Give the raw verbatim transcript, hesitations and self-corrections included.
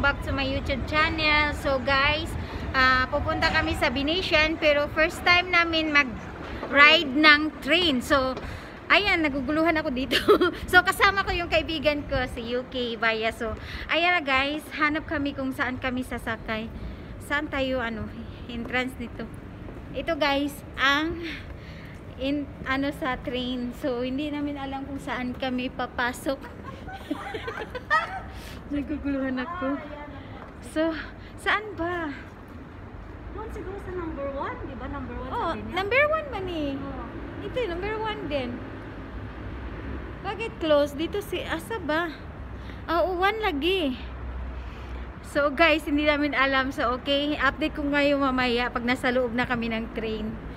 back to my YouTube channel. So guys, uh, pupunta kami sa Venetian, pero first time namin mag-ride ng train. So, ayan, naguguluhan ako dito. So, kasama ko yung kaibigan ko sa U K, Baya. So, ayan na guys, hanap kami kung saan kami sasakay. Saan tayo, ano, entrance nito. Ito guys, ang in, ano sa train. So, hindi namin alam kung saan kami papasok. Naguguluhan ako. So, saan ba? Doon siguro sa number one, di ba? Number one Oh, sabi niya. number one man eh. Oh. Ito, number one din. Bakit close? Dito si, asa ba? Ah, oh, one lagi. So guys, hindi namin alam. So okay, update ko ngayon mamaya pag nasa loob na kami ng train.